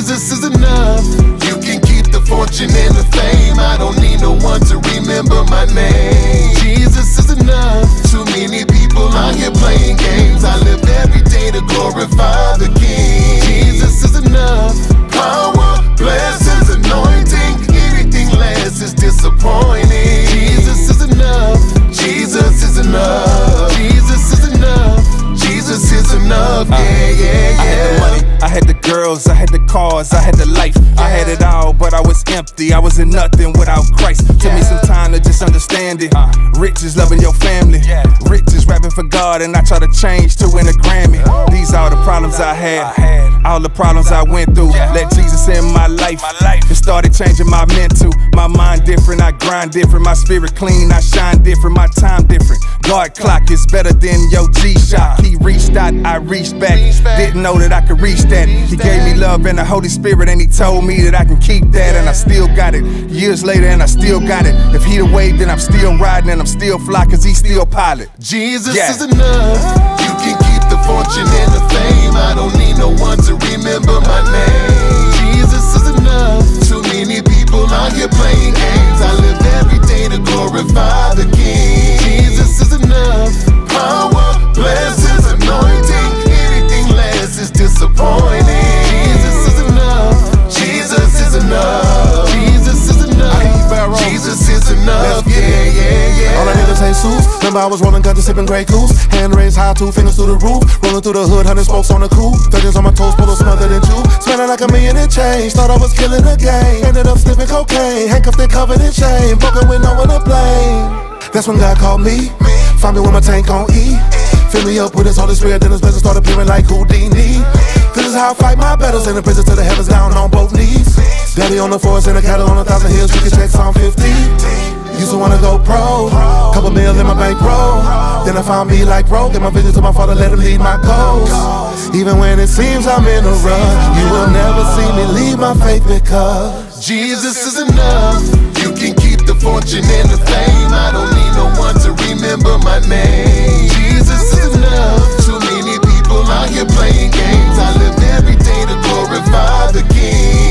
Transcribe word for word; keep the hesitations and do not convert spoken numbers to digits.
Jesus is enough. You can keep the fortune and the fame. I don't need no one to remember my name. Jesus is enough. Too many people out here playing games. I live every day to glorify the King. Jesus is enough. Power, blessings, anointing. Anything less is disappointing. Jesus is enough. Jesus is enough. Jesus is enough. Jesus is enough. Yeah, yeah, yeah. I had the money, I had the girls, I had the cars, I had the life. I had it all, but I was empty. I was in nothing without Christ. Took me some time to just understand it. Rich is loving your family. Rich is rapping for God, and I try to change to win a Grammy. These are the problems I had, all the problems I went through. Let Jesus in my life. It started changing my mental. My mind different, I grind different. My spirit clean, I shine different. My time different. God clock is better than your G-Shock. He reached out, I reached back. Didn't know that I could reach that. He gave me love and the Holy Spirit, and he told me that I can keep that, and I still got it. Years later, and I still got it. If he'd have waved, then I'm still riding, and I'm still fly, cause he's still pilot. Jesus yeah. is enough. You can keep the fortune and the fame. I don't need no one to remember my name. Jesus is enough. Too many people out here playing games. I live every day to glorify the King. Jesus is enough. Power, blessings, anointing. Anything less is disappointing. Jesus is enough. Jesus is enough. Jesus is enough. Jesus is enough. Yeah, yeah, yeah. All I need is Jesus. Remember I was rolling guns, sipping Grey Goose. Hand raised high, two fingers through the roof. Rolling through the hood, hundred spokes on the coupe. Virgins on my toes, pull smothered in juice. Smelling like a million in change. Thought I was killing the game. Ended up sniffing cocaine. Handcuffed and covered in shame. Broken with no one to blame. That's when God called me. Find me with my tank on E. Fill me up with his Holy Spirit, then his blessings start appearing like Houdini. This is how I fight my battles, in the prison to the heavens, down on both knees. Daddy on the forest and a cattle on a thousand hills, you can check Psalm fifty. Used to wanna go pro, couple mil in my bankroll. Then I found me like broke, and my vision to my father, let him lead my goals. Even when it seems I'm in a rut, you will never see me leave my faith, because Jesus is enough. You can keep the fortune and the fame. I don't need no one to remember my name. Jesus is enough. Too many people out here playing games. I live every day to glorify the King.